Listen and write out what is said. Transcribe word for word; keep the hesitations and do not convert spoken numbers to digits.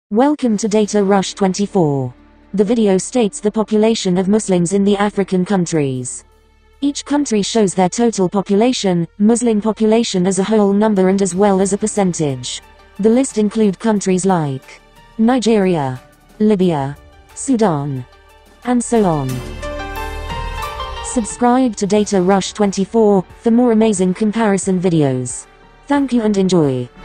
Welcome to Data Rush twenty-four. The video states the population of Muslims in the African countries. Each country shows their total population, Muslim population as a whole number and as well as a percentage. The list include countries like Nigeria, Libya, Sudan, and so on. Subscribe to Data Rush twenty-four for more amazing comparison videos. Thank you and enjoy.